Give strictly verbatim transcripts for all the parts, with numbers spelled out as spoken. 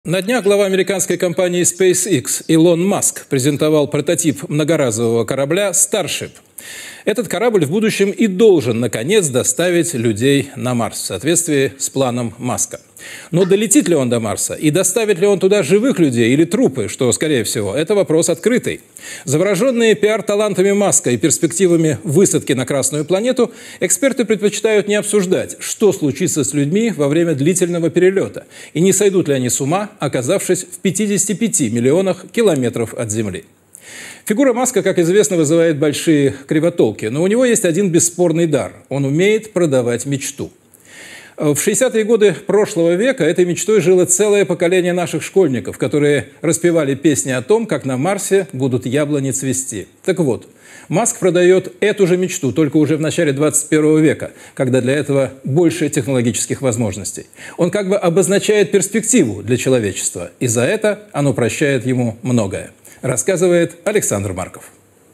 На днях глава американской компании SpaceX Илон Маск презентовал прототип многоразового корабля Starship. Этот корабль в будущем и должен, наконец, доставить людей на Марс в соответствии с планом Маска. Но долетит ли он до Марса и доставит ли он туда живых людей или трупы, что, скорее всего, это вопрос открытый. Завороженные пиар-талантами Маска и перспективами высадки на Красную планету, эксперты предпочитают не обсуждать, что случится с людьми во время длительного перелета, и не сойдут ли они с ума, оказавшись в пятидесяти пяти миллионах километров от Земли. Фигура Маска, как известно, вызывает большие кривотолки, но у него есть один бесспорный дар – он умеет продавать мечту. В шестидесятые годы прошлого века этой мечтой жило целое поколение наших школьников, которые распевали песни о том, как на Марсе будут яблони цвести. Так вот, Маск продает эту же мечту, только уже в начале двадцать первого века, когда для этого больше технологических возможностей. Он как бы обозначает перспективу для человечества, и за это оно прощает ему многое. Рассказывает Александр Марков.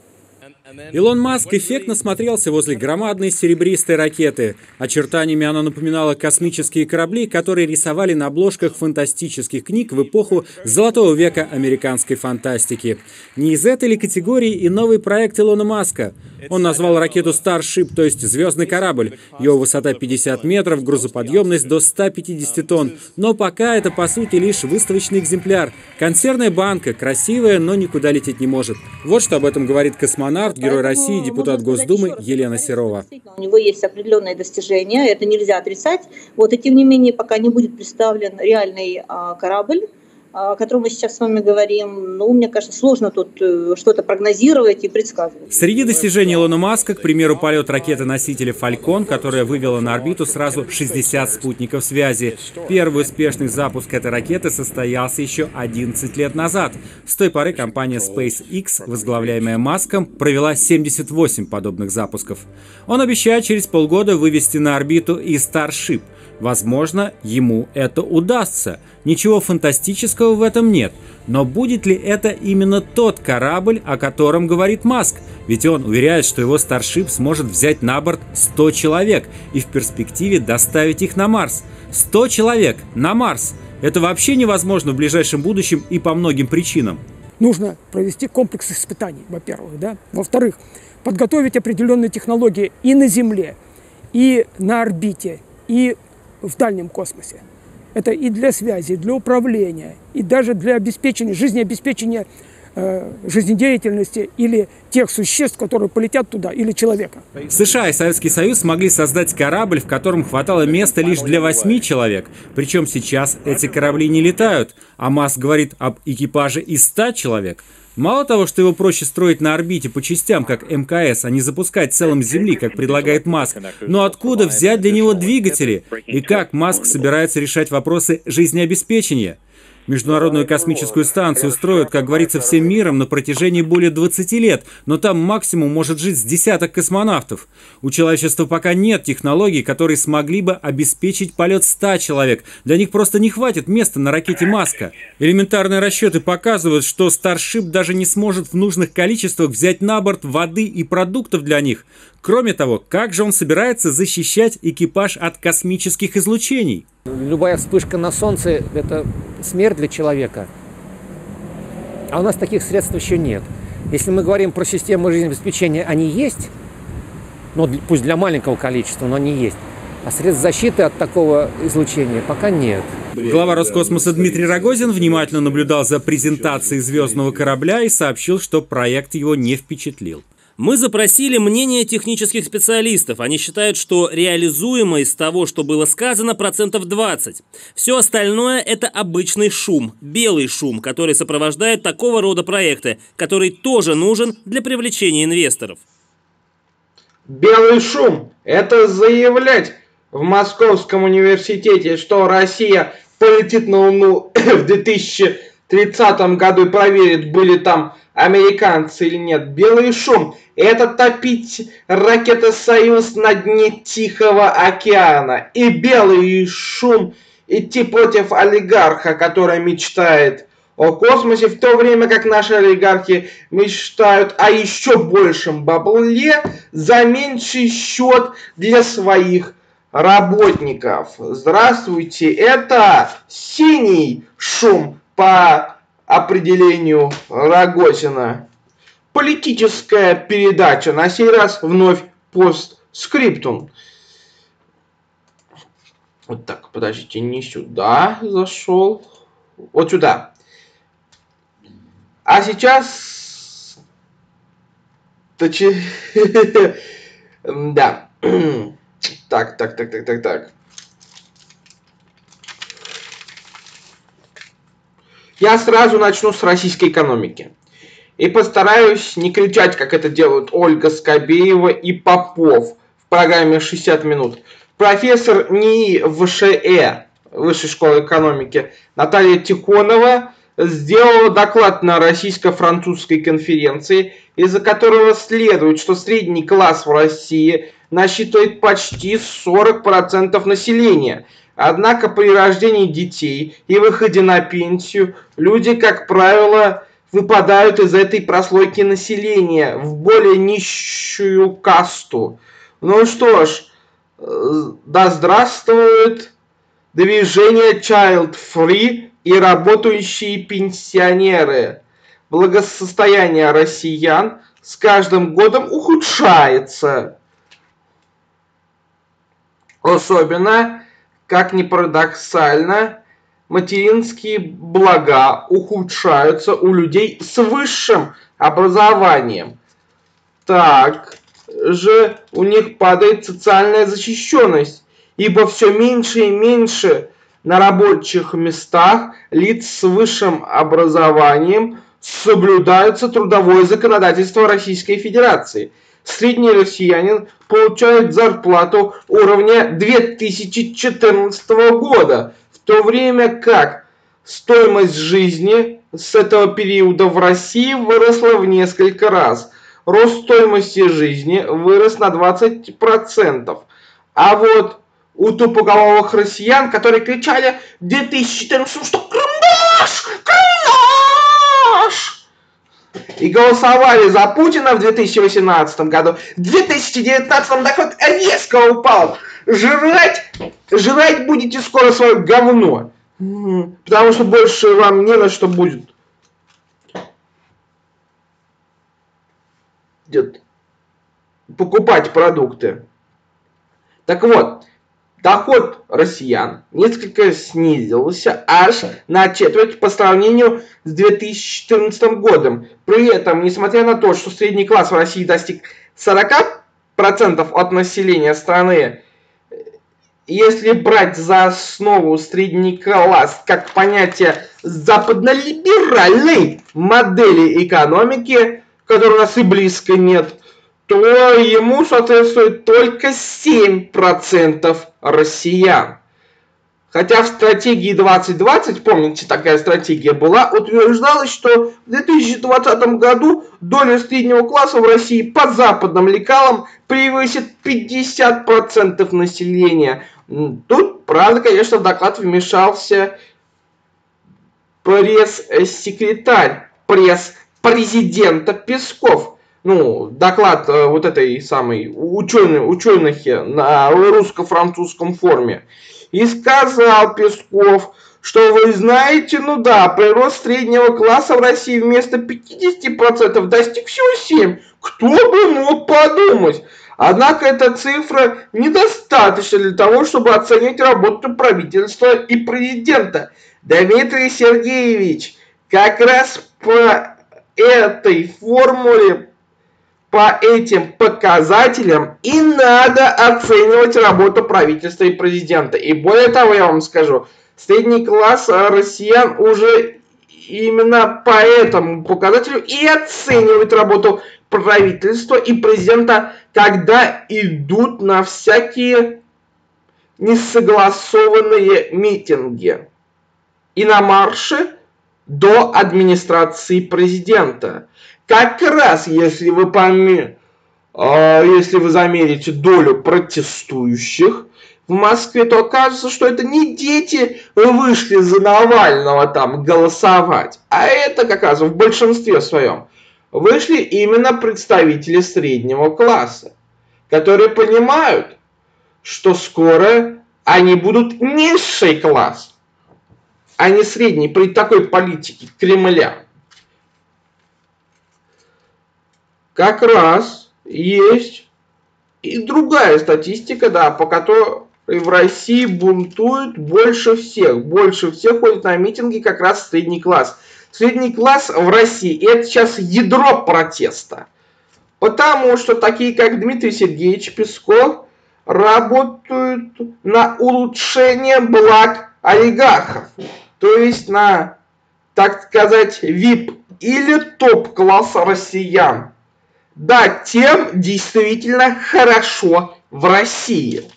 Илон Маск эффектно смотрелся возле громадной серебристой ракеты. Очертаниями она напоминала космические корабли, которые рисовали на обложках фантастических книг в эпоху золотого века американской фантастики. Не из этой ли категории и новый проект Илона Маска? Он назвал ракету Starship, то есть звездный корабль. Его высота пятьдесят метров, грузоподъемность до ста пятидесяти тонн. Но пока это, по сути, лишь выставочный экземпляр. Консервная банка, красивая, но никуда лететь не может. Вот что об этом говорит космонавт, Герой России, депутат Госдумы Елена Серова. У него есть определенные достижения, это нельзя отрицать. Вот, и тем не менее, пока не будет представлен реальный а, корабль, о котором мы сейчас с вами говорим, ну, мне кажется, сложно тут что-то прогнозировать и предсказывать. Среди достижений Илона Маска, к примеру, полет ракеты-носителя «Фалькон», которая вывела на орбиту сразу шестьдесят спутников связи. Первый успешный запуск этой ракеты состоялся еще одиннадцать лет назад. С той поры компания SpaceX, возглавляемая Маском, провела семьдесят восемь подобных запусков. Он обещает через полгода вывести на орбиту и Starship. Возможно, ему это удастся. Ничего фантастического в этом нет. Но будет ли это именно тот корабль, о котором говорит Маск? Ведь он уверяет, что его Starship сможет взять на борт сто человек и в перспективе доставить их на Марс. сто человек на Марс! Это вообще невозможно в ближайшем будущем и по многим причинам. Нужно провести комплекс испытаний, во-первых. Да? Во-вторых, подготовить определенные технологии и на Земле, и на орбите, и в дальнем космосе. Это и для связи, и для управления, и даже для обеспечения, жизнеобеспечения э, жизнедеятельности или тех существ, которые полетят туда, или человека. США и Советский Союз смогли создать корабль, в котором хватало места лишь для восьми человек. Причем сейчас эти корабли не летают, а Маск говорит об экипаже из ста человек. Мало того, что его проще строить на орбите по частям, как эм ка эс, а не запускать целым с Земли, как предлагает Маск, но откуда взять для него двигатели? И как Маск собирается решать вопросы жизнеобеспечения? Международную космическую станцию строят, как говорится, всем миром на протяжении более двадцати лет, но там максимум может жить с десяток космонавтов. У человечества пока нет технологий, которые смогли бы обеспечить полет ста человек. Для них просто не хватит места на ракете Маска. Элементарные расчеты показывают, что Starship даже не сможет в нужных количествах взять на борт воды и продуктов для них. Кроме того, как же он собирается защищать экипаж от космических излучений? Любая вспышка на Солнце – это смерть для человека. А у нас таких средств еще нет. Если мы говорим про систему жизнеобеспечения, они есть, ну, пусть для маленького количества, но они есть. А средств защиты от такого излучения пока нет. Глава Роскосмоса Дмитрий Рогозин внимательно наблюдал за презентацией звездного корабля и сообщил, что проект его не впечатлил. Мы запросили мнение технических специалистов. Они считают, что реализуемо из того, что было сказано, процентов двадцать. Все остальное – это обычный шум, белый шум, который сопровождает такого рода проекты, который тоже нужен для привлечения инвесторов. Белый шум – это заявлять в Московском университете, что Россия полетит на Луну в две тысячи тридцатом году и проверит, были там американцы или нет. Белый шум – это топить ракеты «Союз» на дне Тихого океана. И белый шум – идти против олигарха, который мечтает о космосе, в то время как наши олигархи мечтают о еще большем бабле за меньший счет для своих работников. Здравствуйте, это синий шум по определению Рогозина. Политическая передача, на сей раз вновь постскриптум. Вот так, подождите, не сюда зашел, вот сюда. А сейчас... Да. Так, так, так, так, так, так. Я сразу начну с российской экономики. И постараюсь не кричать, как это делают Ольга Скобеева и Попов в программе шестьдесят минут. Профессор НИИ ВШЭ, Высшей школы экономики, Наталья Тихонова сделала доклад на российско-французской конференции, из-за которого следует, что средний класс в России насчитывает почти сорок процентов населения. Однако при рождении детей и выходе на пенсию люди, как правило, выпадают из этой прослойки населения в более нищую касту. Ну что ж, да здравствует движение Child Free и работающие пенсионеры. Благосостояние россиян с каждым годом ухудшается. Особенно, как ни парадоксально, материнские блага ухудшаются у людей с высшим образованием. Так же у них падает социальная защищенность, ибо все меньше и меньше на рабочих местах лиц с высшим образованием соблюдается трудовое законодательство Российской Федерации. Средний россиянин получает зарплату уровня две тысячи четырнадцатого года, в то время как стоимость жизни с этого периода в России выросла в несколько раз. Рост стоимости жизни вырос на двадцать процентов. А вот у тупоголовых россиян, которые кричали в две тысячи четырнадцатом, что крымдаш, крымдаш, и голосовали за Путина в две тысячи восемнадцатом году, в две тысячи девятнадцатом доход резко упал. Жрать, жрать будете скоро свое говно, потому что больше вам не на что будет покупать продукты. Так вот, доход россиян несколько снизился аж на четверть по сравнению с две тысячи четырнадцатым годом. При этом, несмотря на то, что средний класс в России достиг сорок процентов от населения страны, если брать за основу средний класс как понятие западно-либеральной модели экономики, которой у нас и близко нет, то ему соответствует только семь процентов россиян. Хотя в стратегии двадцать двадцать, помните, такая стратегия была, утверждалось, что в две тысячи двадцатом году доля среднего класса в России по западным лекалам превысит пятьдесят процентов населения. Тут, правда, конечно, в доклад вмешался пресс-секретарь пресс-президента Песков. Ну, доклад э, вот этой самой ученой, ученых на русско-французском форуме. И сказал Песков, что вы знаете, ну да, прирост среднего класса в России вместо пятидесяти процентов достиг всего семь процентов. Кто бы мог подумать? Однако эта цифра недостаточна для того, чтобы оценить работу правительства и президента. Дмитрий Сергеевич, как раз по этой формуле, по этим показателям и надо оценивать работу правительства и президента. И более того, я вам скажу, средний класс россиян уже именно по этому показателю и оценивает работу правительства и президента, когда идут на всякие несогласованные митинги и на марши до администрации президента. Как раз, если вы поймете, э, если вы замерите долю протестующих в Москве, то окажется, что это не дети вышли за Навального там голосовать, а это как раз в большинстве своем вышли именно представители среднего класса, которые понимают, что скоро они будут низший класс, а не средний при такой политике Кремля. Как раз есть и другая статистика, да, по которой в России бунтуют больше всех. Больше всех ходят на митинги как раз средний класс. Средний класс в России – это сейчас ядро протеста. Потому что такие, как Дмитрий Сергеевич Песков, работают на улучшение благ олигархов. То есть на, так сказать, ви ай пи или топ-класс россиян. Да, тем действительно хорошо в России.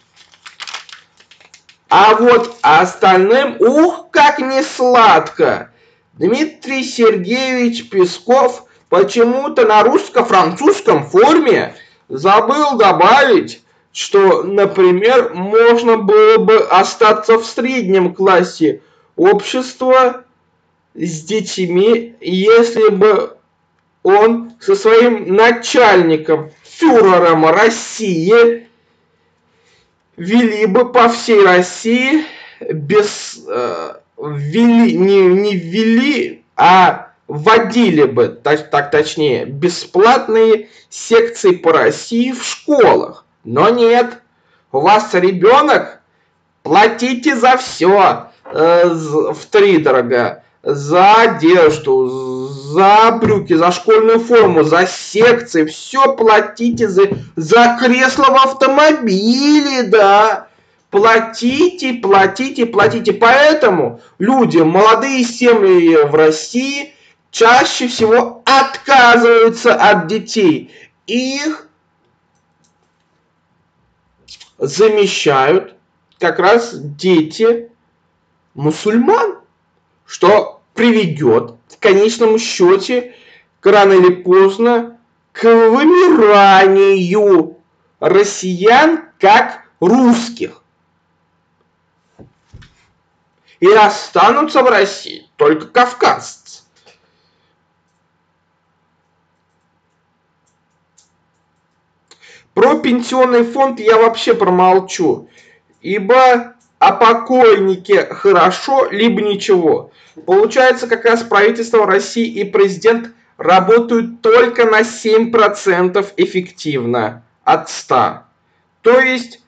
А вот остальным, ух, как не сладко. Дмитрий Сергеевич Песков почему-то на русско-французском форуме забыл добавить, что, например, можно было бы остаться в среднем классе общества с детьми, если бы он со своим начальником, фюрером России, вели бы по всей России без... Э, ввели, не, не ввели, а вводили бы, так, так точнее, бесплатные секции по России в школах. Но нет, у вас ребенок, платите за все э, втридорога. За одежду, за брюки, за школьную форму, за секции. Все платите за, за кресло в автомобиле, да. Платите, платите, платите. Поэтому люди, молодые семьи в России чаще всего отказываются от детей. Их замещают как раз дети мусульман. Что приведет в конечном счете рано или поздно к вымиранию россиян как русских. И останутся в России только кавказцы. Про пенсионный фонд я вообще промолчу, ибо о покойнике хорошо, либо ничего. Получается, как раз правительство России и президент работают только на семь процентов эффективно от ста. То есть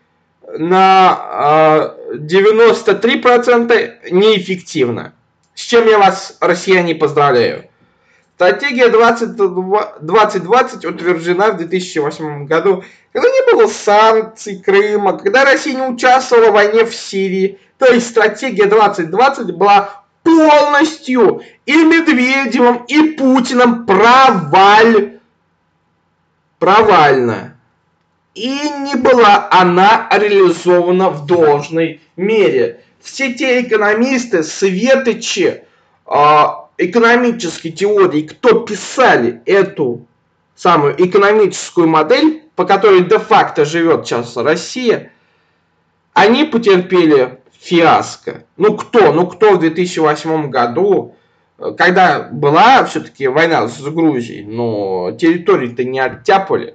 на э, девяносто три процента неэффективно. С чем я вас, россияне, поздравляю. Стратегия двадцать двадцать утверждена в две тысячи восьмом году, когда не было санкций Крыма, когда Россия не участвовала в войне в Сирии. То есть стратегия двадцать двадцать была полностью и Медведевым, и Путиным проваль. провальна. И не была она реализована в должной мере. Все те экономисты, светочи, экономической теории, кто писали эту самую экономическую модель, по которой де-факто живет сейчас Россия, они потерпели фиаско. Ну кто? Ну кто в две тысячи восьмом году, когда была все-таки война с Грузией, но территории-то не оттяпали.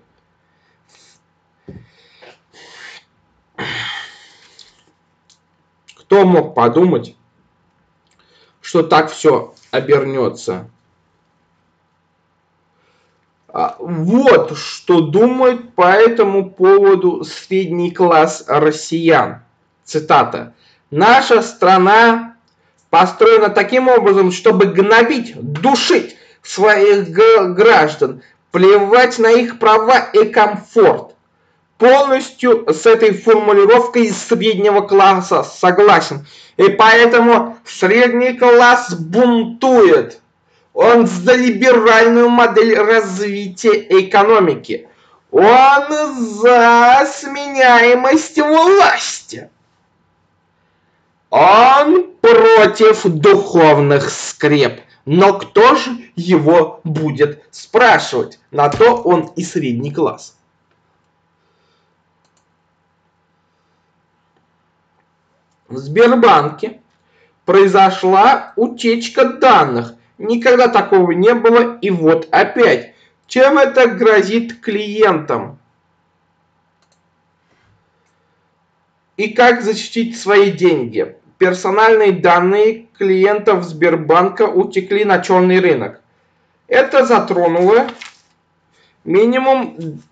Кто мог подумать, что так все обернется? Вот что думает по этому поводу средний класс россиян. Цитата. «Наша страна построена таким образом, чтобы гнобить, душить своих граждан, плевать на их права и комфорт. Полностью с этой формулировкой из среднего класса согласен. И поэтому средний класс бунтует. Он за либеральную модель развития экономики. Он за сменяемость власти. Он против духовных скреп. Но кто же его будет спрашивать? На то он и средний класс. В Сбербанке произошла утечка данных. Никогда такого не было, и вот опять. Чем это грозит клиентам? и как защитить свои деньги. Персональные данные клиентов Сбербанка утекли на черный рынок. Это затронуло минимум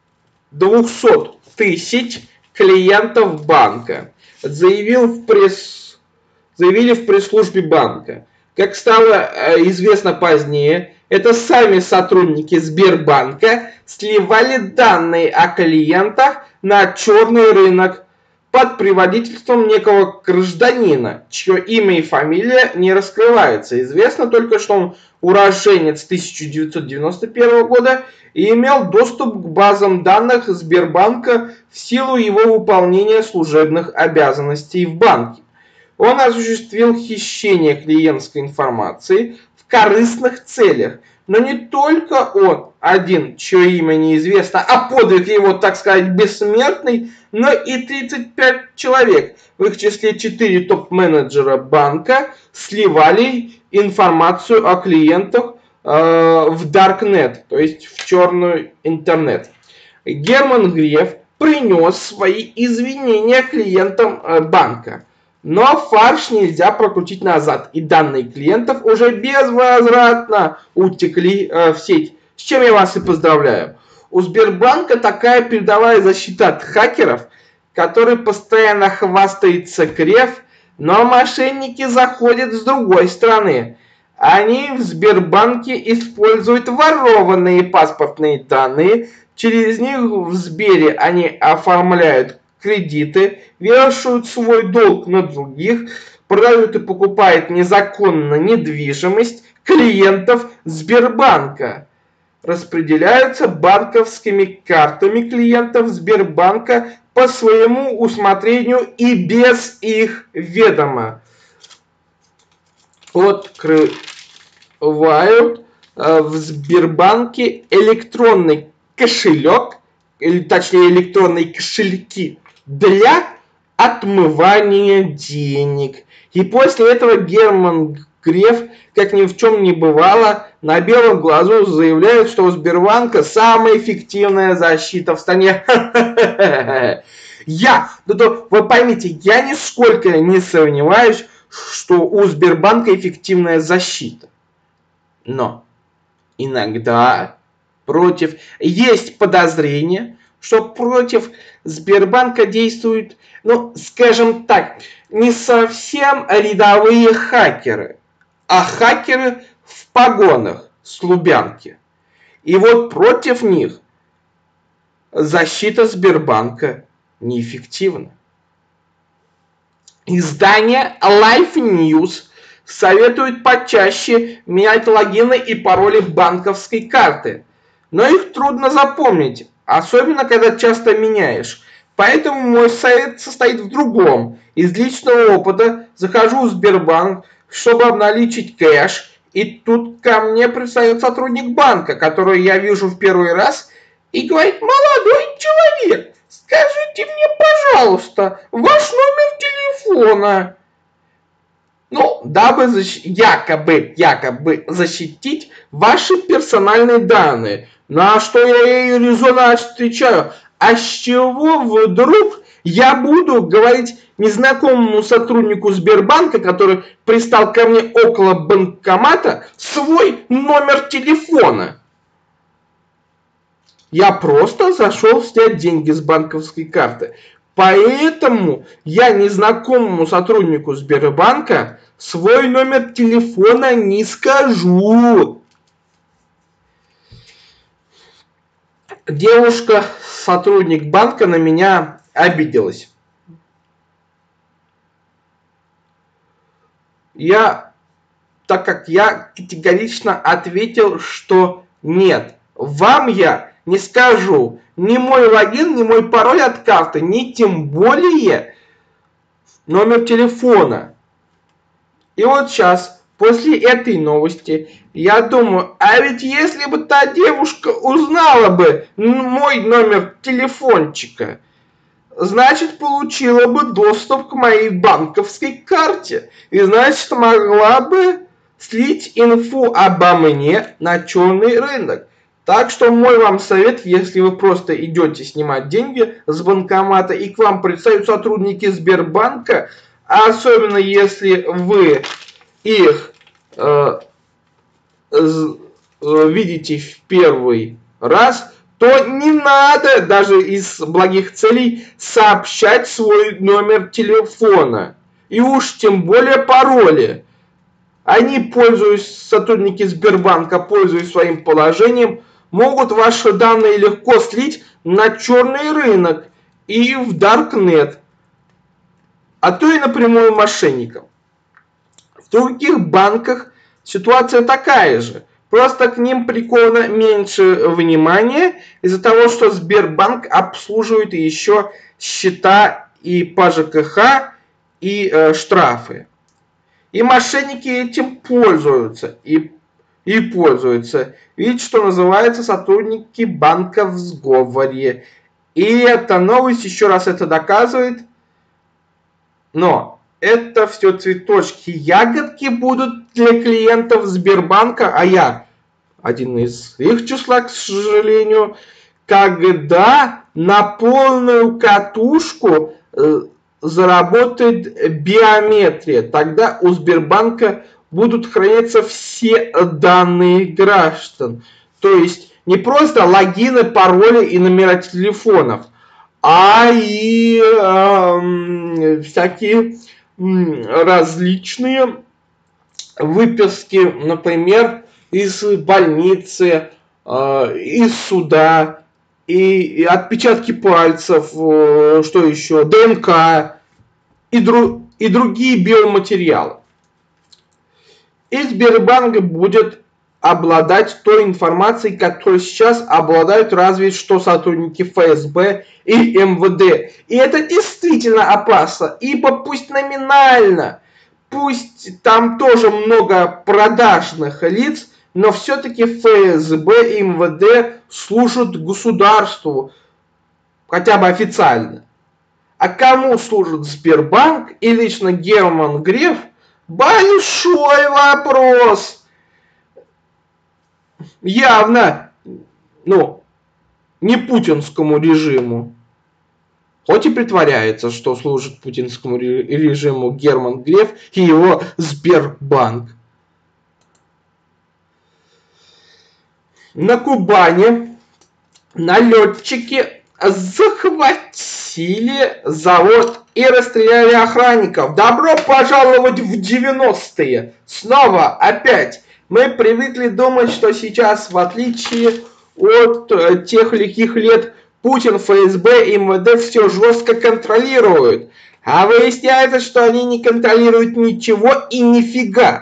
двести тысяч клиентов банка, заявил в пресс, заявили в пресс-службе банка. Как стало известно позднее, это сами сотрудники Сбербанка сливали данные о клиентах на черный рынок под предводительством некого гражданина, чье имя и фамилия не раскрываются. Известно только, что он уроженец тысяча девятьсот девяносто первого года и имел доступ к базам данных Сбербанка в силу его выполнения служебных обязанностей в банке. Он осуществил хищение клиентской информации в корыстных целях. Но не только он один, чье имя неизвестно, а подвиг его, так сказать, бессмертный, но и тридцать пять человек, в их числе четыре топ-менеджера банка, сливали информацию о клиентах э, в Darknet, то есть в черный интернет. Герман Греф принес свои извинения клиентам э, банка. Но фарш нельзя прокрутить назад, и данные клиентов уже безвозвратно утекли э, в сеть. С чем я вас и поздравляю. У Сбербанка такая передовая защита от хакеров, который постоянно хвастается Греф, но мошенники заходят с другой стороны. Они в Сбербанке используют ворованные паспортные данные, через них в Сбере они оформляют кредиты, вешают свой долг на других, продают и покупают незаконно недвижимость клиентов Сбербанка. Распределяются банковскими картами клиентов Сбербанка по своему усмотрению и без их ведома. Открывают э, в Сбербанке электронный кошелек, или точнее электронные кошельки, для отмывания денег. И после этого Герман Греф, как ни в чем не бывало, на белом глазу заявляет, что у Сбербанка самая эффективная защита в стране. Я, ну, вы поймите, я нисколько не сомневаюсь, что у Сбербанка эффективная защита. Но иногда против есть подозрение, что против Сбербанка действуют, ну, скажем так, не совсем рядовые хакеры, а хакеры в погонах с Лубянки. И вот против них защита Сбербанка неэффективна. Издание Life News советует почаще менять логины и пароли банковской карты, но их трудно запомнить, особенно когда часто меняешь. Поэтому мой совет состоит в другом. Из личного опыта захожу в Сбербанк, чтобы обналичить кэш, и тут ко мне пристает сотрудник банка, которого я вижу в первый раз, и говорит: молодой человек, скажите мне, пожалуйста, ваш номер телефона. Ну, дабы защ... якобы, якобы защитить ваши персональные данные. На что я ей резонно отвечаю: а с чего вдруг я буду говорить незнакомому сотруднику Сбербанка, который пристал ко мне около банкомата, свой номер телефона? Я просто зашел снять деньги с банковской карты. Поэтому я незнакомому сотруднику Сбербанка свой номер телефона не скажу. Девушка, сотрудник банка, на меня обиделась. Я, так как я категорично ответил, что нет, вам я не скажу ни мой логин, ни мой пароль от карты, ни тем более номер телефона. И вот сейчас, после этой новости, я думаю, а ведь если бы та девушка узнала бы мой номер телефончика, значит, получила бы доступ к моей банковской карте. И значит, могла бы слить инфу обо мне на черный рынок. Так что мой вам совет, если вы просто идете снимать деньги с банкомата и к вам предстают сотрудники Сбербанка, особенно если вы их э, видите в первый раз, то не надо даже из благих целей сообщать свой номер телефона. И уж тем более пароли. Они, пользуясь, сотрудники Сбербанка, пользуясь своим положением, могут ваши данные легко слить на черный рынок и в Даркнет, а то и напрямую мошенникам. В других банках ситуация такая же. Просто к ним приковано меньше внимания из-за того, что Сбербанк обслуживает еще счета и по ЖКХ, и э, штрафы. И мошенники этим пользуются. И, и пользуются. Ведь, что называется, сотрудники банка в сговоре. И эта новость еще раз это доказывает. Но это все цветочки. Ягодки будут для клиентов Сбербанка. А я один из их числа, к сожалению. Когда на полную катушку э, заработает биометрия. Тогда у Сбербанка будут храниться все данные граждан. То есть не просто логины, пароли и номера телефонов, а и э, всякие э, различные выписки, например, из больницы, э, из суда, и, и отпечатки пальцев, э, что еще, ДНК и, дру, и другие биоматериалы. И Сбербанк будет обладать той информацией, которой сейчас обладают разве что сотрудники ФСБ и МВД. И это действительно опасно, ибо пусть номинально, пусть там тоже много продажных лиц, но все-таки ФСБ и МВД служат государству, хотя бы официально. А кому служит Сбербанк и лично Герман Греф? Большой вопрос. Явно, ну, не путинскому режиму. Хоть и притворяется, что служит путинскому режиму Герман Греф и его Сбербанк. На Кубани налетчики захватили завод и расстреляли охранников. Добро пожаловать в девяностые. Снова опять. Мы привыкли думать, что сейчас, в отличие от э, тех лихих лет, Путин, ФСБ и МВД все жестко контролируют. А выясняется, что они не контролируют ничего и нифига.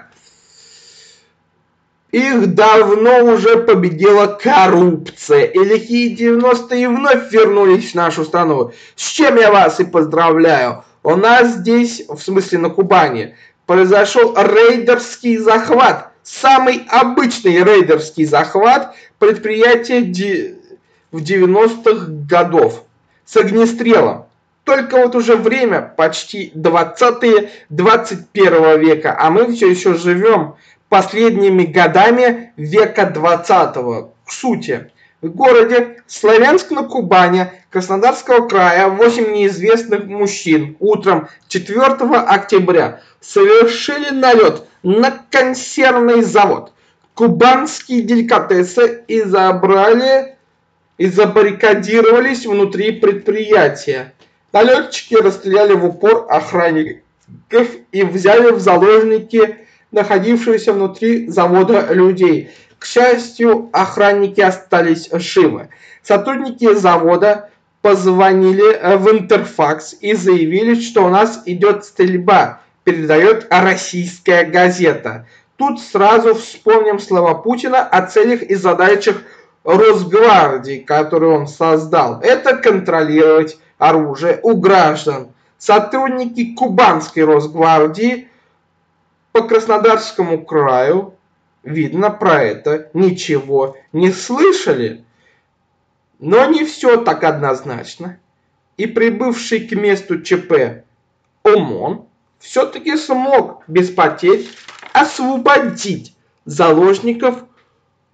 Их давно уже победила коррупция. И лихие девяностые вновь вернулись в нашу страну. С чем я вас и поздравляю. У нас здесь, в смысле на Кубани, произошел рейдерский захват. Самый обычный рейдерский захват предприятия в девяностых годов. С огнестрелом. Только вот уже время почти двадцатые двадцать первого века. А мы все еще живем последними годами века двадцатого. К сути, в городе Славянск на Кубани Краснодарского края восемь неизвестных мужчин утром четвёртого октября совершили налет на консервный завод. Кубанские деликатесы и забрали и забаррикадировались внутри предприятия. Налетчики расстреляли в упор охранников и взяли в заложники находившихся внутри завода людей. К счастью, охранники остались живы. Сотрудники завода позвонили в Интерфакс и заявили, что у нас идет стрельба, передает российская газета. Тут сразу вспомним слова Путина о целях и задачах Росгвардии, которую он создал. Это контролировать оружие у граждан. Сотрудники Кубанской Росгвардии по Краснодарскому краю, видно, про это ничего не слышали. Но не все так однозначно. И прибывший к месту ЧП ОМОН все-таки смог без потерь освободить заложников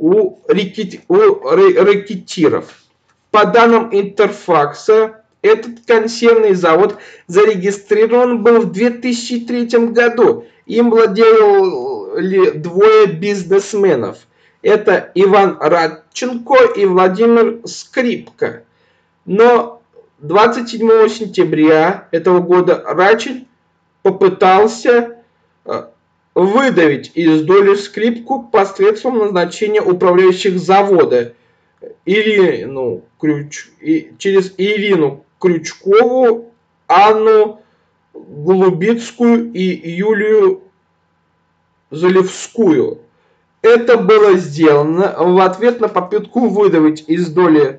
у, рекет... у рэкетиров. По данным Интерфакса, этот консервный завод зарегистрирован был в две тысячи третьем году. Им владели двое бизнесменов. Это Иван Радченко и Владимир Скрипка. Но двадцать седьмого сентября этого года Радченко попытался выдавить из доли Скрипку посредством назначения управляющих завода Ирину Крюч... через Ирину Крючкову, Анну Голубицкую и Юлию Залевскую. Это было сделано в ответ на попытку выдавить из доли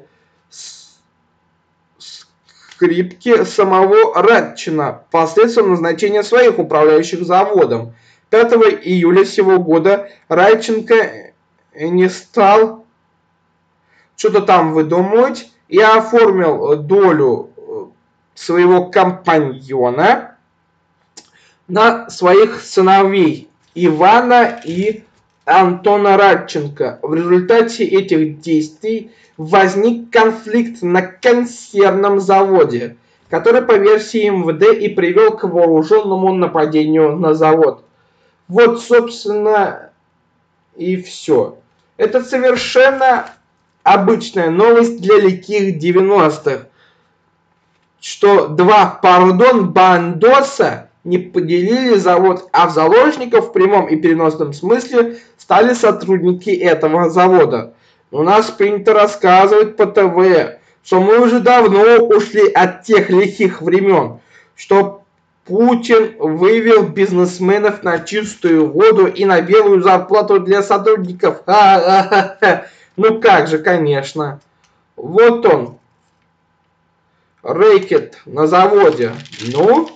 Скрипки самого Радчина посредством назначения своих управляющих заводом. пятого июля сего года Радченко не стал что-то там выдумывать и оформил долю своего компаньона на своих сыновей Ивана и Антона Радченко. В результате этих действий возник конфликт на консервном заводе, который по версии эм вэ дэ и привел к вооруженному нападению на завод. Вот, собственно, и все. Это совершенно обычная новость для лихих девяностых, что два, пардон, бандоса не поделили завод, а в заложников в прямом и переносном смысле стали сотрудники этого завода. У нас принято рассказывать по тэ вэ, что мы уже давно ушли от тех лихих времен, что Путин вывел бизнесменов на чистую воду и на белую зарплату для сотрудников. Ха-ха-ха. Ну как же, конечно. Вот он, рэкет на заводе. Ну,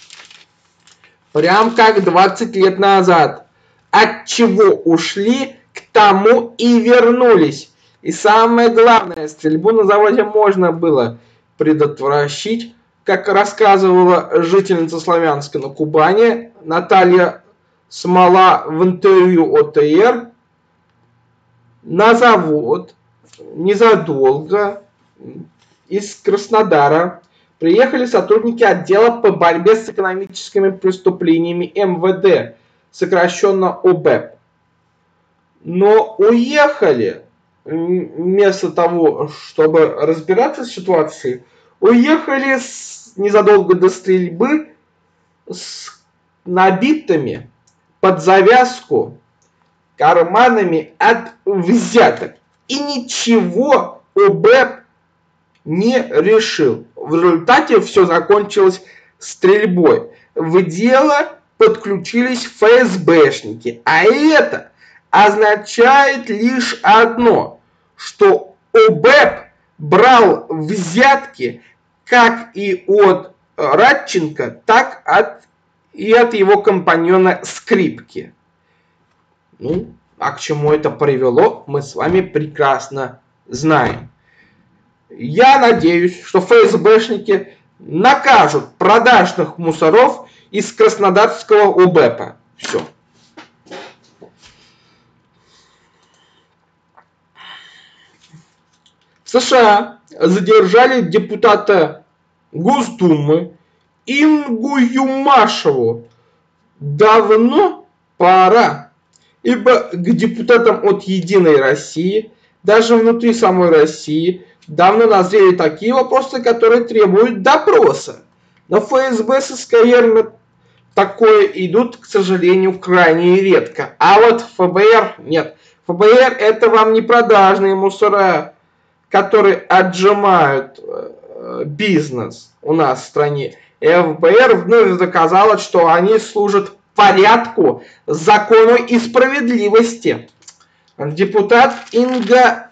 прям как двадцать лет назад. От чего ушли, к тому и вернулись. И самое главное, стрельбу на заводе можно было предотвратить, как рассказывала жительница Славянска на Кубани Наталья Смола в интервью о тэ эр. На завод незадолго из Краснодара приехали сотрудники отдела по борьбе с экономическими преступлениями эм вэ дэ, сокращенно о бэ е пэ. Но уехали, вместо того, чтобы разбираться с ситуацией, уехали с, незадолго до стрельбы с набитыми под завязку карманами от взяток. И ничего о бэ е пэ не решил. В результате все закончилось стрельбой. В дело подключились эф эс бэшники. А это означает лишь одно, что о бэ е пэ брал взятки как и от Радченко, так от, и от его компаньона Скрипки. Ну, а к чему это привело, мы с вами прекрасно знаем. Я надеюсь, что эф эс бэшники накажут продажных мусоров из краснодарского о бэ е пэ. Все. В США задержали депутата Госдумы Ингу Юмашеву. Давно пора. Ибо к депутатам от Единой России, даже внутри самой России, давно назрели такие вопросы, которые требуют допроса. Но эф эс бэ с эс ка эр на такое идут, к сожалению, крайне редко. А вот эф бэ эр нет. эф бэ эр это вам не продажные мусора, которые отжимают бизнес у нас в стране. эф бэ эр вновь доказала, что они служат порядку, закону и справедливости. Депутат Инга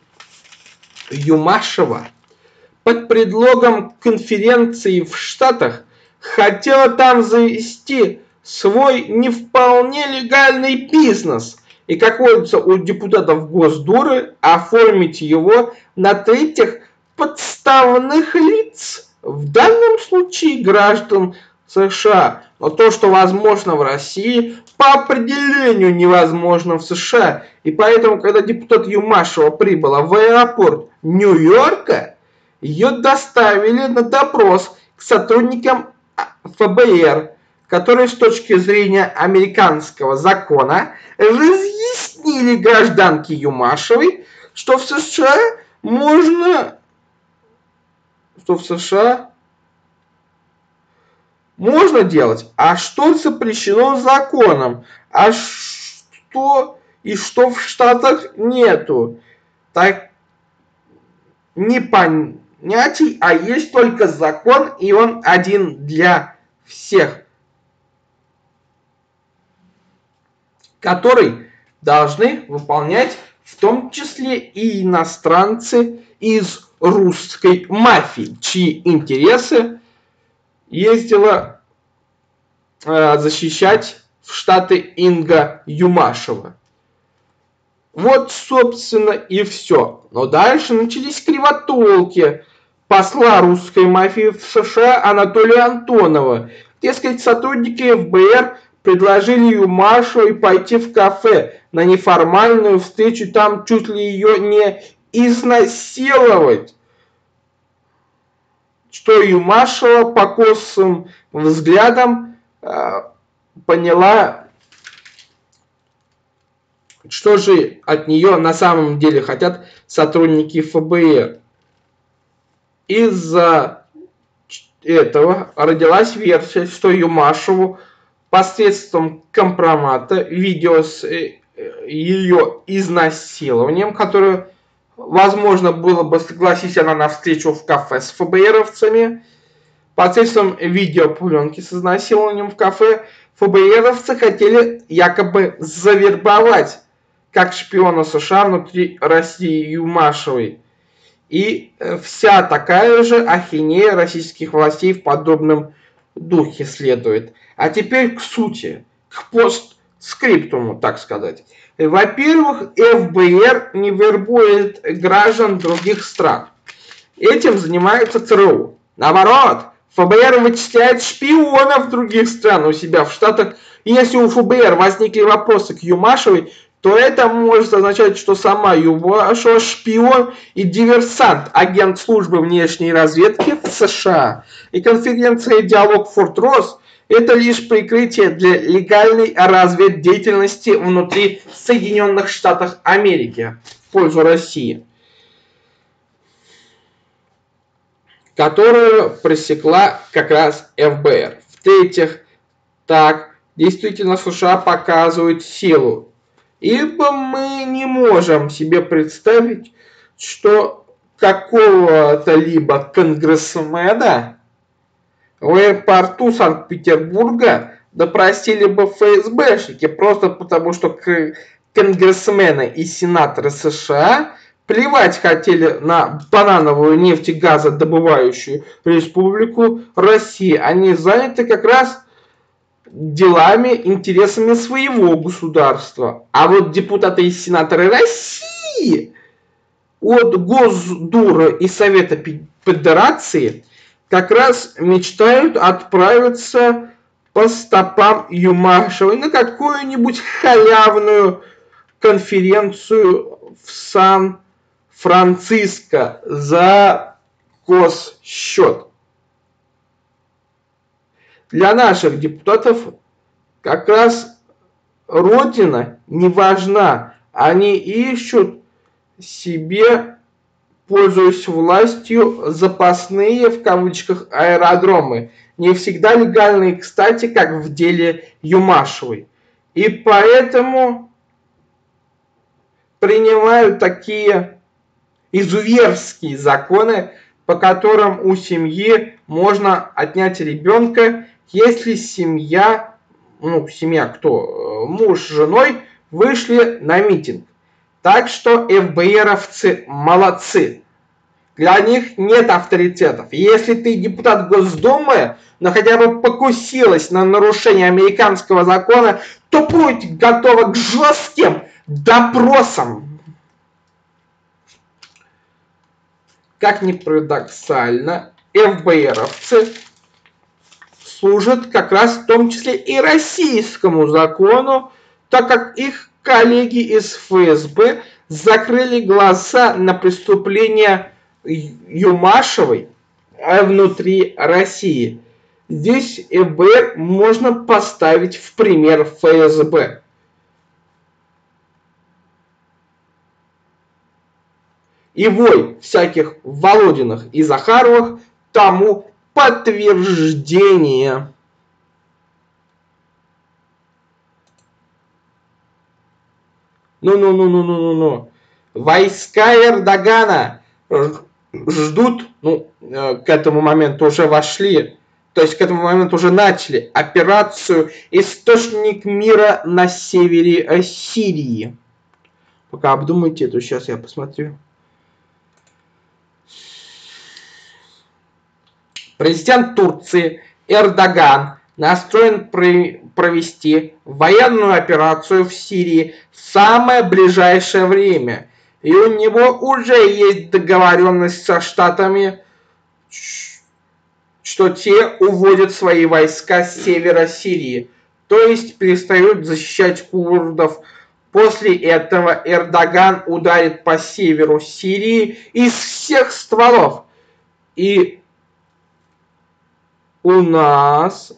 Юмашева под предлогом конференции в Штатах хотела там завести свой не вполне легальный бизнес и, как водится у депутатов Госдуры, оформить его на третьих подставных лиц, в данном случае граждан США. Но то, что возможно в России, по определению невозможно в США. И поэтому, когда депутат Юмашева прибыла в аэропорт Нью-Йорка, ее доставили на допрос к сотрудникам ФБР, которые с точки зрения американского закона разъяснили гражданке Юмашевой, что в США можно, что в США можно делать, а что запрещено законом, а что и что в Штатах нету. Так не понятий, а есть только закон, и он один для всех, который должны выполнять в том числе и иностранцы из русской мафии, чьи интересы ездила э, защищать в Штаты Инга Юмашева. Вот, собственно, и все. Но дальше начались кривотолки посла русской мафии в США Анатолия Антонова. Дескать, сотрудники ФБР предложили Юмашевой пойти в кафе на неформальную встречу, там чуть ли ее не изнасиловать. Что Юмашева по косым взглядам э, поняла, что же от нее на самом деле хотят сотрудники ФБР. Из-за этого родилась версия, что Юмашеву посредством компромата, видео с ее изнасилованием, которое, возможно, было бы, согласись она на встречу в кафе с ФБРовцами, посредством видеопленки с изнасилованием в кафе, ФБРовцы хотели якобы завербовать как шпиона США внутри России Юмашевой. И вся такая же ахинея российских властей в подобном духе следует. А теперь к сути, к постскриптуму, так сказать. Во-первых, ФБР не вербует граждан других стран. Этим занимается ЦРУ. Наоборот, ФБР вычисляет шпионов других стран у себя в Штатах. И если у ФБР возникли вопросы к Юмашевой, то это может означать, что сама Юмашева шпион и диверсант, агент службы внешней разведки в США. И конференция «Диалог Форт Росс» — это лишь прикрытие для легальной разведдеятельности внутри Соединенных Штатов Америки в пользу России, которую пресекла как раз ФБР. В-третьих, так, действительно США показывают силу. Ибо мы не можем себе представить, что какого-то либо конгрессмена в аэропорту Санкт-Петербурга допросили бы ФСБшники, просто потому что конгрессмены и сенаторы США плевать хотели на банановую нефтегазодобывающую республику России. Они заняты как раз делами, интересами своего государства. А вот депутаты и сенаторы России от Госдуры и Совета Федерации как раз мечтают отправиться по стопам Юмашевой на какую-нибудь халявную конференцию в Сан-Франциско за госсчет. Для наших депутатов как раз Родина не важна. Они ищут себе, пользуясь властью, запасные, в кавычках, аэродромы. Не всегда легальные, кстати, как в деле Юмашевой. И поэтому принимают такие изуверские законы, по которым у семьи можно отнять ребенка, если семья, ну, семья кто? Муж с женой вышли на митинг. Так что ФБРовцы молодцы. Для них нет авторитетов. Если ты депутат Госдумы, но хотя бы покусилась на нарушение американского закона, то будь готова к жестким допросам. Как ни парадоксально, ФБРовцы служат как раз в том числе и российскому закону, так как их коллеги из эф эс бэ закрыли глаза на преступления Юмашевой внутри России. Здесь эф бэ эр можно поставить в пример эф эс бэ. И вой всяких Володиных и Захаровых тому подтверждение. Ну-ну-ну-ну-ну-ну-ну. Войска Эрдогана ждут, ну, к этому моменту уже вошли, то есть к этому моменту уже начали операцию «Источник мира» на севере Сирии. Пока обдумайте это, сейчас я посмотрю. Президент Турции Эрдоган настроен провести военную операцию в Сирии в самое ближайшее время. И у него уже есть договоренность со Штатами, что те уводят свои войска с севера Сирии, то есть перестают защищать курдов. После этого Эрдоган ударит по северу Сирии из всех стволов. И у нас...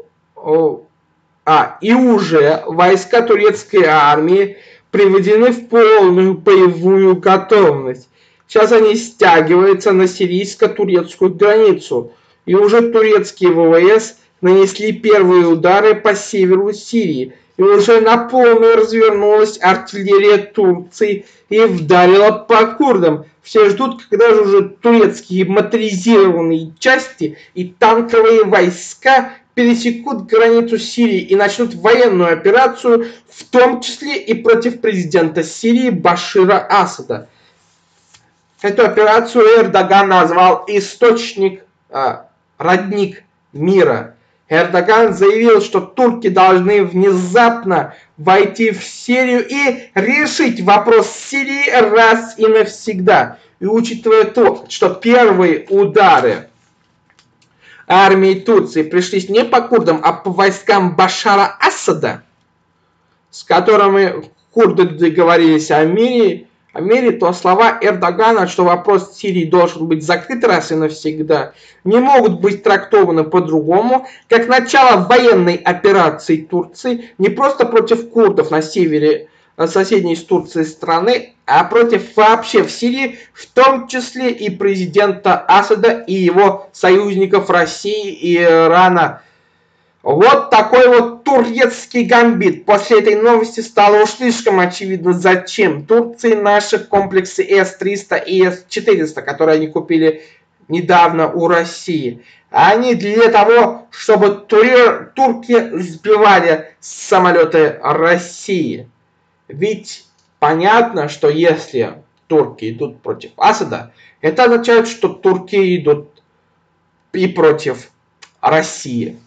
А, и уже войска турецкой армии приведены в полную боевую готовность. Сейчас они стягиваются на сирийско-турецкую границу. И уже турецкие вэ вэ эс нанесли первые удары по северу Сирии. И уже на полную развернулась артиллерия Турции и вдарила по курдам. Все ждут, когда же уже турецкие моторизированные части и танковые войска пересекут границу Сирии и начнут военную операцию, в том числе и против президента Сирии Башира Асада. Эту операцию Эрдоган назвал «Источник, э, родник мира». Эрдоган заявил, что турки должны внезапно войти в Сирию и решить вопрос Сирии раз и навсегда. И учитывая то, что первые удары армии Турции пришлись не по курдам, а по войскам Башара Асада, с которыми курды договорились о мире, о мире, то слова Эрдогана, что вопрос Сирии должен быть закрыт раз и навсегда, не могут быть трактованы по-другому, как начало военной операции Турции не просто против курдов на севере соседней с Турцией страны, а против вообще в Сирии, в том числе и президента Асада и его союзников России и Ирана. Вот такой вот турецкий гамбит. После этой новости стало уж слишком очевидно, зачем Турции наши комплексы эс триста и эс четыреста, которые они купили недавно у России. Они для того, чтобы тур... турки сбивали самолеты России. Ведь понятно, что если турки идут против Асада, это означает, что турки идут и против России.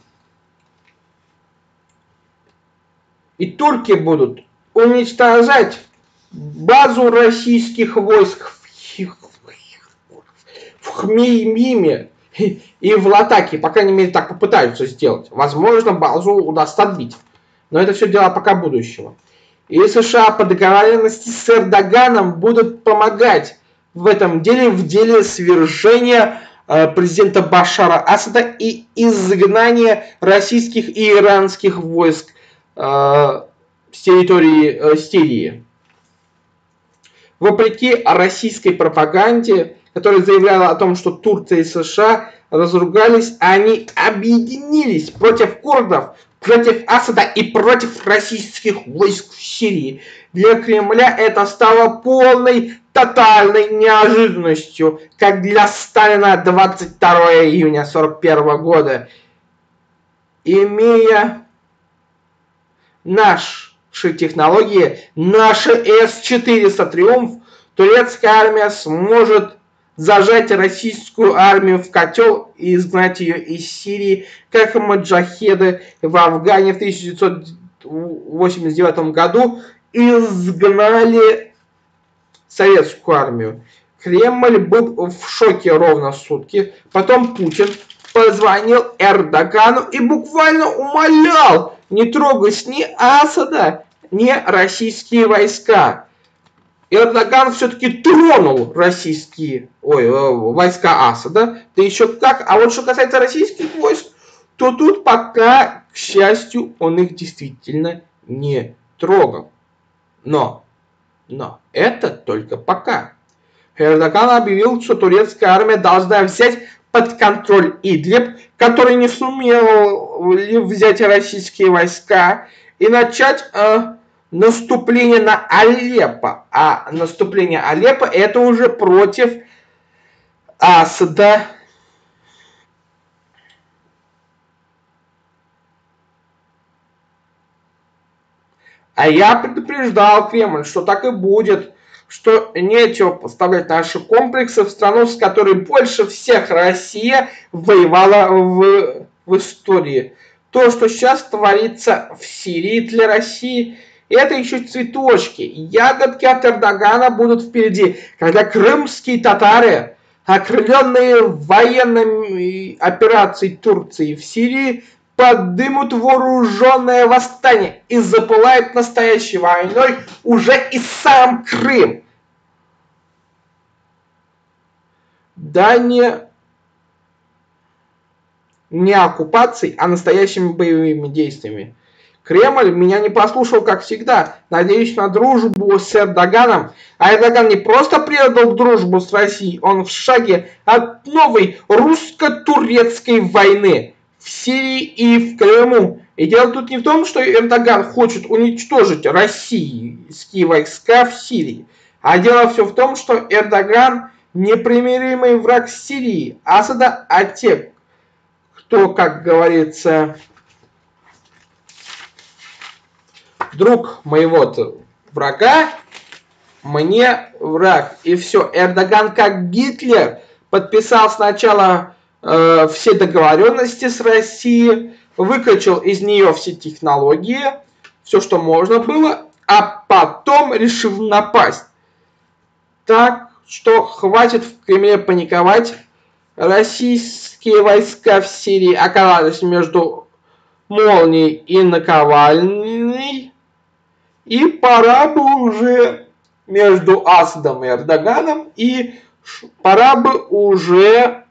И турки будут уничтожать базу российских войск в Хмеймиме и в Латаке. По крайней мере, так попытаются сделать. Возможно, базу удастся отбить. Но это все дело пока будущего. И США по договоренности с Эрдоганом будут помогать в этом деле, в деле свержения э, президента Башара Асада и изгнания российских и иранских войск э, с территории э, Сирии. Вопреки российской пропаганде, которая заявляла о том, что Турция и США разругались, они объединились против курдов, против Асада и против российских войск в Сирии. Для Кремля это стало полной, тотальной неожиданностью, как для Сталина двадцать второго июня сорок первого года. Имея наши технологии, наши эс четыреста «Триумф», турецкая армия сможет зажать российскую армию в котел и изгнать ее из Сирии, как и маджахеды в Афгане в тысяча девятьсот восемьдесят девятом году изгнали советскую армию. Кремль был в шоке ровно сутки. Потом Путин позвонил Эрдогану и буквально умолял не трогать ни Асада, ни российские войска. Эрдоган все-таки тронул российские ой, войска Асада, да еще как. А вот что касается российских войск, то тут пока, к счастью, он их действительно не трогал. Но, но это только пока. Эрдоган объявил, что турецкая армия должна взять под контроль Идлиб, который не сумел взять российские войска, и начать э, наступление на Алеппо. А наступление Алеппо это уже против Асада. А я предупреждал Кремль, что так и будет, что нечего поставлять наши комплексы в страну, с которой больше всех Россия воевала в, в истории. То, что сейчас творится в Сирии для России, это еще цветочки. Ягодки от Эрдогана будут впереди, когда крымские татары, окрыленные военной операцией Турции в Сирии, подымут вооруженное восстание и запылает настоящей войной уже и сам Крым. Да не, не оккупацией, а настоящими боевыми действиями. Кремль меня не послушал, как всегда. Надеюсь на дружбу с Эрдоганом. А Эрдоган не просто предал дружбу с Россией, он в шаге от новой русско-турецкой войны в Сирии и в Крыму. И дело тут не в том, что Эрдоган хочет уничтожить российские войска в Сирии. А дело все в том, что Эрдоган непримиримый враг Сирии, Асада, а те, кто, как говорится, друг моего врага, мне враг. И все. Эрдоган, как Гитлер, подписал сначала э, все договоренности с Россией, выкачал из нее все технологии, все, что можно было, а потом решил напасть. Так что хватит в Кремле паниковать. Российские войска в Сирии оказались между молнией и наковальней. И пора бы уже между Асадом и Эрдоганом, и пора бы уже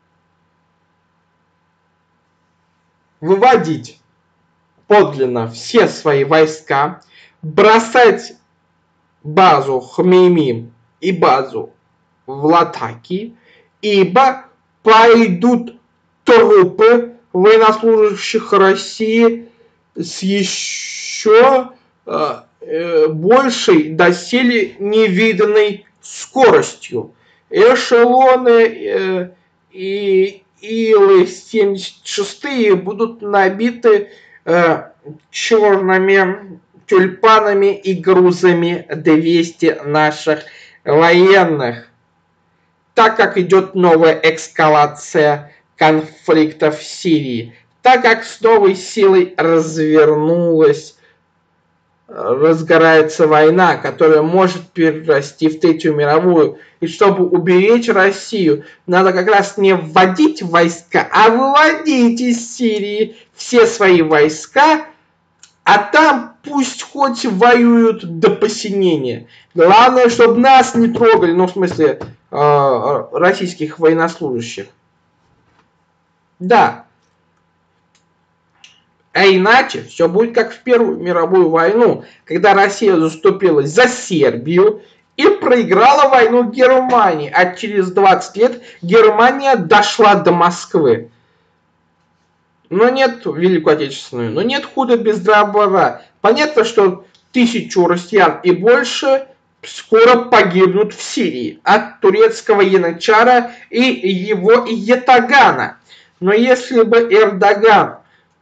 выводить подлинно все свои войска, бросать базу Хмеймим и базу в Латакии, ибо пойдут трупы военнослужащих России с еще э, э, большей доселе невиданной скоростью. Эшелоны э, и Илы семьдесят шестые будут набиты э, черными тюльпанами и грузами двести наших военных. Так как идет новая эскалация конфликта в Сирии, так как с новой силой развернулась, разгорается война, которая может перерасти в Третью мировую. И чтобы уберечь Россию, надо как раз не вводить войска, а выводить из Сирии все свои войска, а там пусть хоть воюют до посинения. Главное, чтобы нас не трогали, ну, в смысле, э, российских военнослужащих. Да. А иначе все будет как в Первую мировую войну, когда Россия заступилась за Сербию и проиграла войну Германии, а через двадцать лет Германия дошла до Москвы. Но нет Великую Отечественную, но нет худа без добра. Понятно, что тысячу россиян и больше скоро погибнут в Сирии от турецкого янычара и его ятагана. Но если бы Эрдоган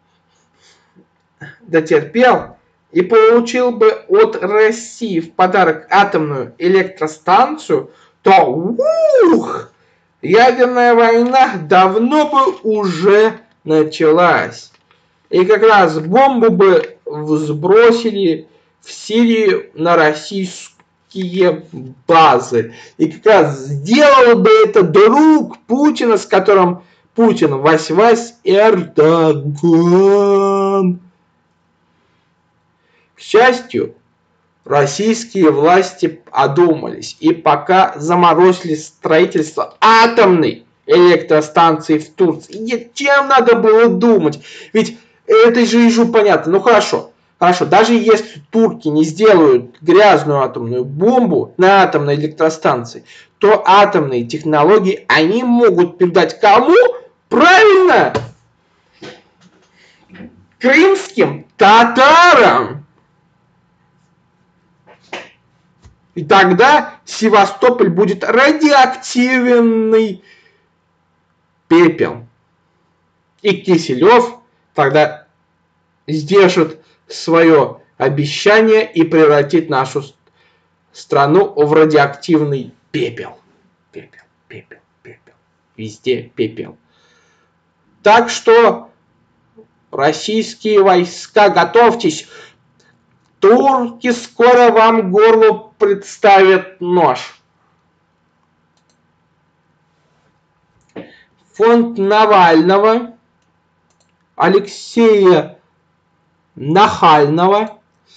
дотерпел и получил бы от России в подарок атомную электростанцию, то ух, ядерная война давно бы уже началась. И как раз бомбу бы сбросили в Сирию на российские базы. И как раз сделал бы это друг Путина, с которым Путин, вась-вась, Эрдоган. К счастью, российские власти одумались и пока заморозили строительство атомной электростанции в Турции. И чем надо было думать? Ведь это же ежу понятно. Ну хорошо, хорошо, даже если турки не сделают грязную атомную бомбу на атомной электростанции, то атомные технологии они могут передать кому? Правильно! Крымским татарам! И тогда Севастополь будет радиоактивный пепел. И Киселев тогда сдержит свое обещание и превратит нашу страну в радиоактивный пепел. Пепел, пепел, пепел. Везде пепел. Так что, российские войска, готовьтесь. Турки скоро вам горло представят нож. Фонд Навального, Алексея Навального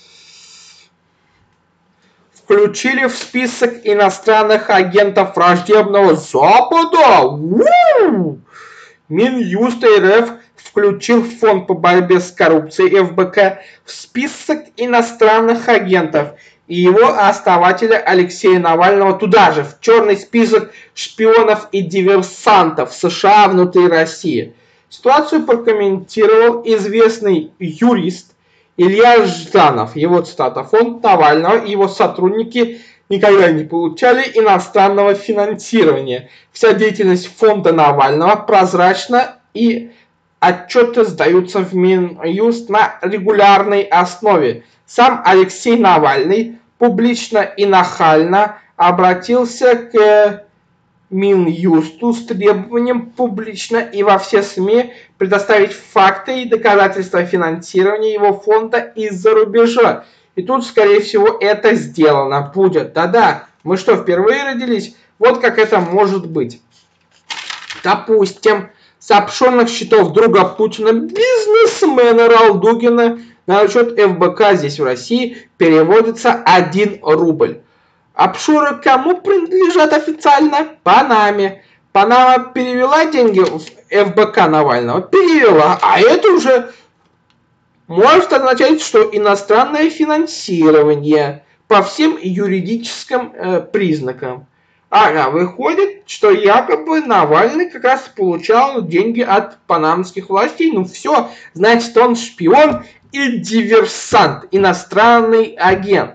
включили в список иностранных агентов враждебного Запада. У-у-у! Минюст РФ включил Фонд по борьбе с коррупцией эф бэ ка в список иностранных агентов и его основателя Алексея Навального туда же, в черный список шпионов и диверсантов США внутри России. Ситуацию прокомментировал известный юрист Илья Жданов. Его цитата: «Фонд Навального и его сотрудники никогда не получали иностранного финансирования. Вся деятельность фонда Навального прозрачна и отчеты сдаются в Минюст на регулярной основе. Сам Алексей Навальный публично и нахально обратился к Минюсту с требованием публично и во все СМИ предоставить факты и доказательства финансирования его фонда из-за рубежа. И тут, скорее всего, это сделано будет. Да-да, мы что, впервые родились? Вот как это может быть. Допустим, с офшорных счетов друга Путина, бизнесмена Ралдугина, на счет эф бэ ка здесь в России переводится один рубль. Офшоры кому принадлежат официально? Панаме. Панама перевела деньги в эф бэ ка Навального? Перевела. А это уже может означать, что иностранное финансирование по всем юридическим э, признакам. Ага, выходит, что якобы Навальный как раз получал деньги от панамских властей. Ну все, значит, он шпион и диверсант, иностранный агент.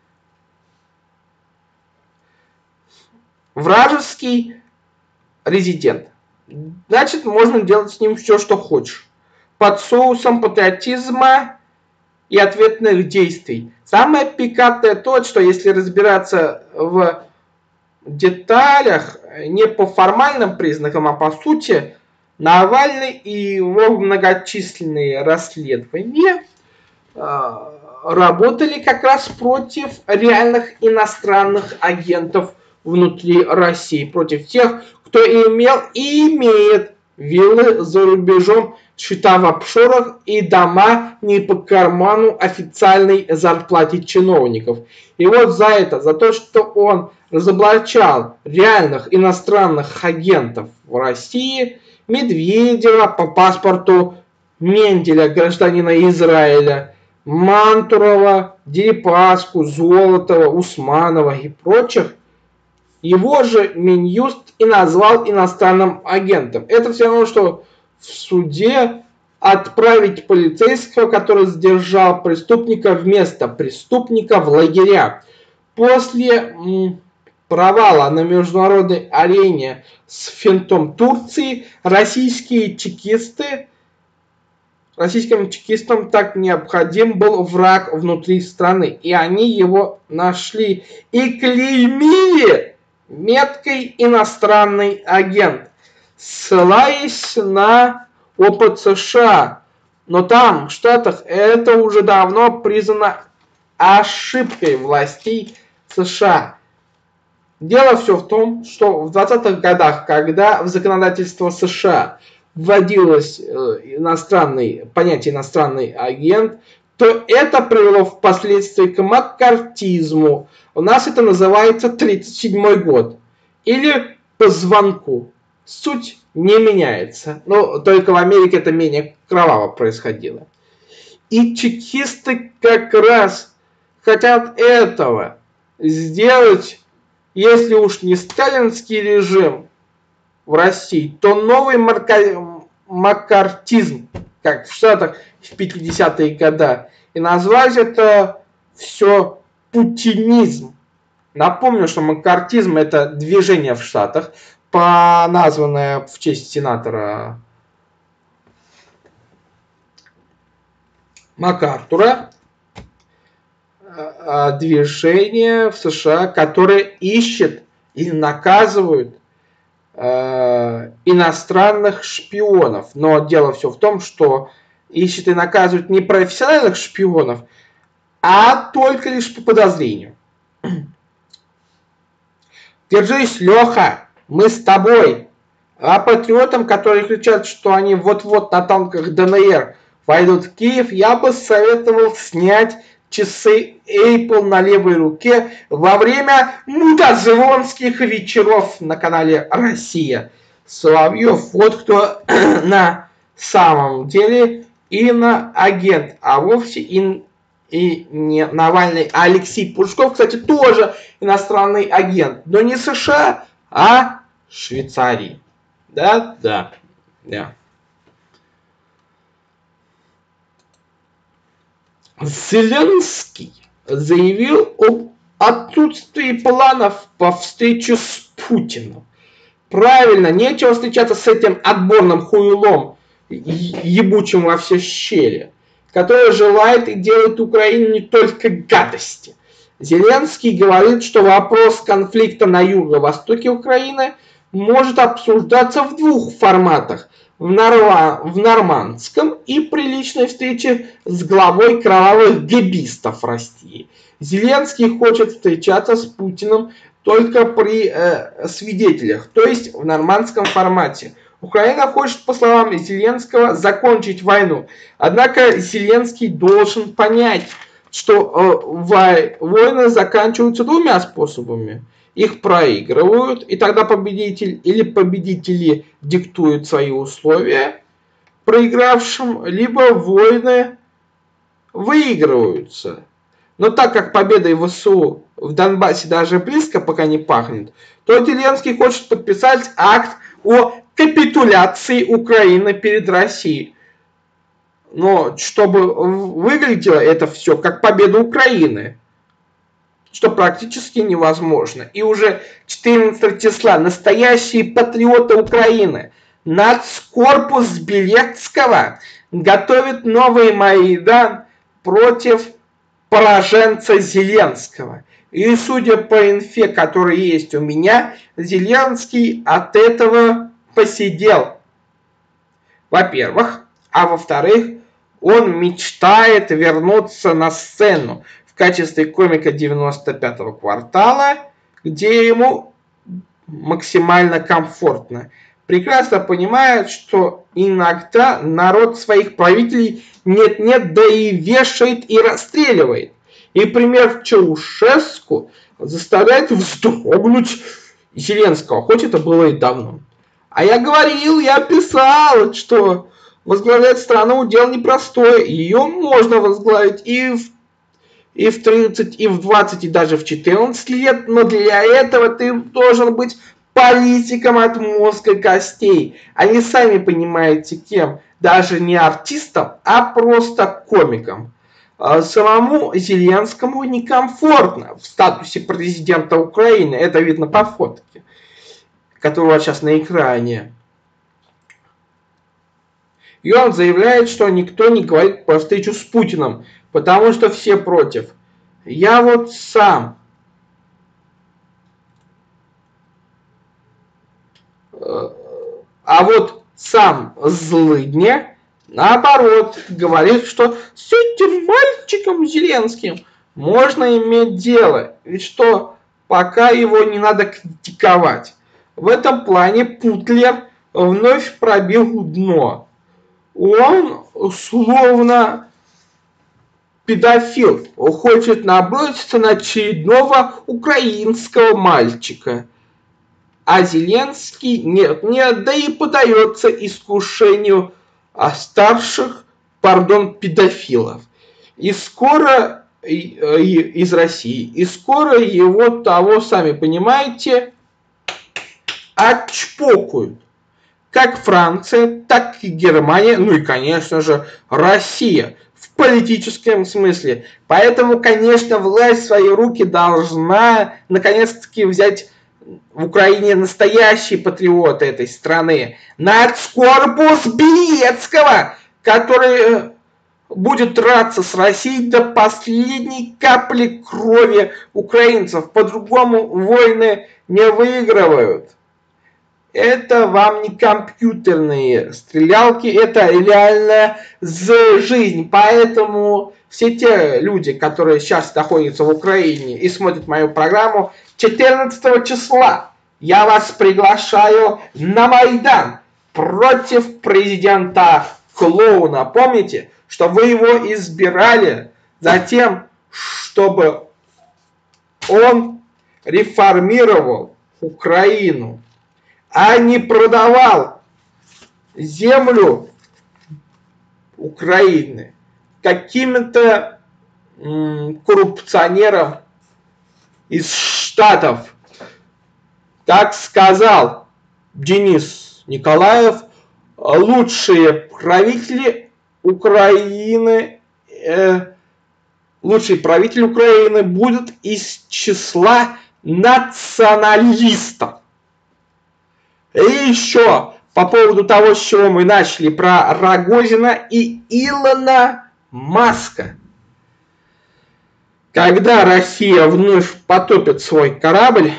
Вражеский резидент. Значит, можно делать с ним все, что хочешь. Под соусом патриотизма и ответных действий. Самое пикантное то, что если разбираться в деталях, не по формальным признакам, а по сути, Навальный и его многочисленные расследования э, работали как раз против реальных иностранных агентов внутри России, против тех, кто имел и имеет виллы за рубежом, счета в офшорах и дома не по карману официальной зарплате чиновников. И вот за это, за то, что он разоблачал реальных иностранных агентов в России, Медведева по паспорту, Менделя, гражданина Израиля, Мантурова, Дерипаску, Золотова, Усманова и прочих, его же Минюст и назвал иностранным агентом. Это все равно, что в суде отправить полицейского, который задержал преступника, вместо преступника в лагеря. После м, провала на международной арене с финтом Турции российские чекисты, российским чекистам так необходим был враг внутри страны. И они его нашли и клеймили меткой иностранный агент, ссылаясь на опыт США. Но там, в Штатах, это уже давно признано ошибкой властей США. Дело все в том, что в двадцатых годах, когда в законодательство США вводилось э, иностранный, понятие иностранный агент, то это привело впоследствии к маккартизму. У нас это называется тридцать седьмой год. Или по звонку. Суть не меняется. Но только в Америке это менее кроваво происходило. И чекисты как раз хотят этого сделать, если уж не сталинский режим в России, то новый марка... маккартизм, как в Штатах в пятидесятые годы. И назвать это все путинизм. Напомню, что маккартизм это движение в Штатах, названное в честь сенатора МакАртура. Движение в США, которое ищет и наказывает э, иностранных шпионов. Но дело все в том, что ищет и наказывает не профессиональных шпионов, а только лишь по подозрению. Держись, Леха, мы с тобой. А патриотам, которые кричат, что они вот-вот на танках ДНР войдут в Киев, я бы советовал снять часы Apple на левой руке во время мутазвонских вечеров на канале «Россия». Соловьев, вот кто на самом деле иноагент, а вовсе и, и не Навальный, а Алексей Пушков, кстати, тоже иностранный агент, но не США, а Швейцарии. Да, да, да. Зеленский заявил об отсутствии планов по встрече с Путиным. Правильно, нечего встречаться с этим отборным хуйлом, ебучим во все щели, который желает и делает Украине не только гадости. Зеленский говорит, что вопрос конфликта на юго-востоке Украины может обсуждаться в двух форматах. В, Норва... в нормандском и при личной встрече с главой кровавых гэбистов России. Зеленский хочет встречаться с Путиным только при э, свидетелях, то есть в нормандском формате. Украина хочет, по словам Зеленского, закончить войну. Однако Зеленский должен понять, что э, войны заканчиваются двумя способами. Их проигрывают, и тогда победитель или победители диктуют свои условия проигравшим, либо войны выигрываются. Но так как победой ВСУ в Донбассе даже близко пока не пахнет, то Зеленский хочет подписать акт о капитуляции Украины перед Россией. Но чтобы выглядело это все как победа Украины, что практически невозможно. И уже четырнадцатого числа настоящие патриоты Украины, нацкорпус Белецкого, готовит новый Майдан против пораженца Зеленского. И судя по инфе, которая есть у меня, Зеленский от этого посидел. Во-первых. А во-вторых, он мечтает вернуться на сцену в качестве комика девяносто пятого квартала, где ему максимально комфортно. Прекрасно понимает, что иногда народ своих правителей нет-нет, да и вешает и расстреливает. И пример Чаушеску заставляет вздрогнуть Зеленского, хоть это было и давно. А я говорил, я писал, что возглавлять страну дело непростое. Ее можно возглавить и в, и в тридцать, и в двадцать, и даже в четырнадцать лет. Но для этого ты должен быть политиком от мозга костей. А не сами понимаете кем. Даже не артистом, а просто комиком. Самому Зеленскому некомфортно в статусе президента Украины. Это видно по фотке, которая сейчас на экране. И он заявляет, что никто не говорит про встречу с Путиным, потому что все против. Я вот сам. А вот сам Злыдня, наоборот, говорит, что с этим мальчиком Зеленским можно иметь дело. Ведь что пока его не надо критиковать. В этом плане Путлер вновь пробил дно. Он словно педофил, хочет наброситься на очередного украинского мальчика. А Зеленский нет, нет, да и подается искушению старших, пардон, педофилов. И скоро и, и, из России, и скоро его того, сами понимаете, отчпокают. Как Франция, так и Германия, ну и, конечно же, Россия в политическом смысле. Поэтому, конечно, власть в свои руки должна наконец-таки взять в Украине настоящие патриоты этой страны. Нацкорпус Белецкого, который будет драться с Россией до последней капли крови украинцев. По-другому войны не выигрывают. Это вам не компьютерные стрелялки, это реальная жизнь. Поэтому все те люди, которые сейчас находятся в Украине и смотрят мою программу, четырнадцатого числа я вас приглашаю на Майдан против президента клоуна. Помните, что вы его избирали за тем, чтобы он реформировал Украину, а не продавал землю Украины каким-то м, коррупционерам из Штатов. Как сказал Денис Николаев, лучшие правители Украины, э, лучший правитель Украины будет из числа националистов. И еще по поводу того, с чего мы начали, про Рогозина и Илона Маска. Когда Россия вновь потопит свой корабль,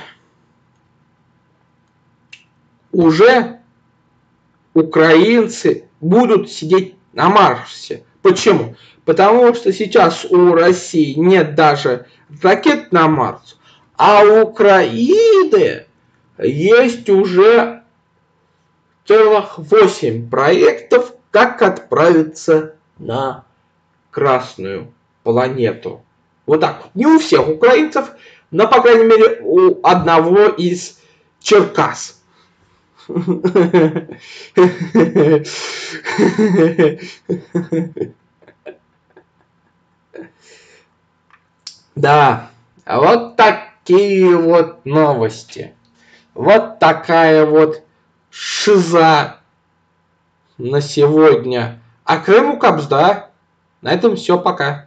уже украинцы будут сидеть на Марсе. Почему? Потому что сейчас у России нет даже ракет на Марс, а у Украины есть уже целых восемь проектов, как отправиться на Красную планету. Вот так. Не у всех украинцев, но, по крайней мере, у одного из Черкас. Да, вот такие вот новости. Вот такая вот шиза на сегодня. А Крыму капсда. На этом все, пока.